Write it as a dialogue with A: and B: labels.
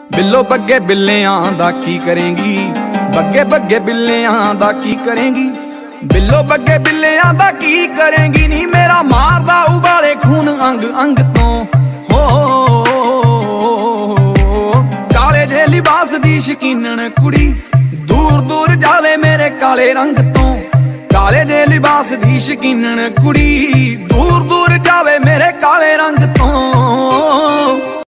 A: ਬਿੱਲੋ ਬੱਗੇ ਬਿੱਲਿਆਂ ਦਾ ਕੀ ਕਰੇਂਗੀ, ਬੱਗੇ ਬੱਗੇ ਬਿੱਲਿਆਂ ਦਾ ਕੀ ਕਰੇਂਗੀ, ਬਿੱਲੋ ਬੱਗੇ ਬਿੱਲਿਆਂ ਦਾ ਕੀ ਕਰੇਂਗੀ ਨੀ ਮੇਰਾ ਮਾਰਦਾ ਉਬਾਲੇ ਖੂਨ ਅੰਗ ਅੰਗ ਤੋਂ। ਹੋ ਕਾਲੇ ਜੇ ਲਿਬਾਸ ਦੀ ਸ਼ਕੀਨਣ ਕੁੜੀ ਦੂਰ ਦੂਰ ਜਾਵੇ ਮੇਰੇ ਕਾਲੇ ਰੰਗ ਤੋਂ, ਕਾਲੇ ਜੇ ਲਿਬਾਸ ਦੀ ਸ਼ਕੀਨਣ ਕੁੜੀ ਦੂਰ ਦੂਰ ਜਾਵੇ ਮੇਰੇ ਕਾਲੇ ਰੰਗ ਤੋਂ।